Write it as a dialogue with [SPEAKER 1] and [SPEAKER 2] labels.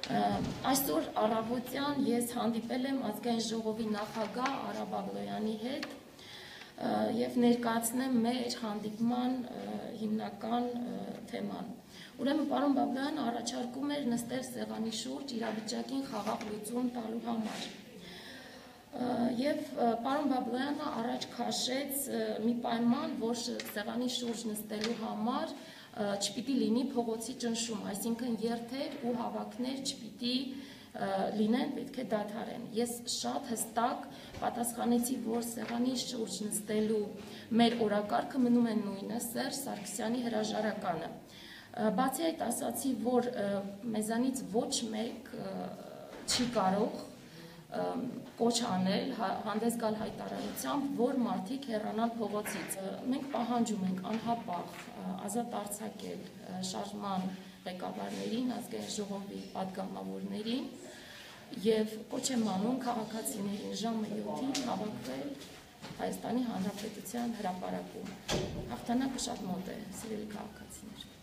[SPEAKER 1] Այսօր առավոտյան ես հանդիպել եմ Ազգային ժողովի նախագահ Արա Բաղդոյանի հետ և ներկայացնեմ մեր հանդիպման հիմնական թեման։ Ուրեմն պարոն Բաղդոյանը առաջարկում էր նստել սեղանի շուրջ իրավիճակին խաղաղ լուծում տալու համար։ Եվ պարոն Բաղդոյանը առաջ քաշեց մի պայման, որ սեղանի շուրջ նստելու համար չպիտի լինի փողոցի ճնշում, այսինքն երթեր ու հավաքներ չպիտի լինեն, պետք է դադարեն։ Ես շատ հստակ պատասխանեցի, որ սեղանի շուրջ նստելու մեր օրակարգը մնում է նույնը, Սերժ Սարգսյանի հրաժարականը։ Բացի այդ ասացի, որ մեզանից ոչ մեկ չի կարող կոչ անել, հանդես գալ հայտարարությամբ, որ մարդիկ հեռանան փողոցից։ Մենք պահանջում ենք անհապաղ ազատ արձակել շարժման ղեկավարներին, Ազգային ժողովի պատգամավորներին և կոչ եմ անում քաղաքացիներին ժամը 7-ին հավաքվել Հայաստանի Հանրապետության հրապարակում։ Հաղթանակը շատ մոտ է, սիրելի քաղաքացիներ։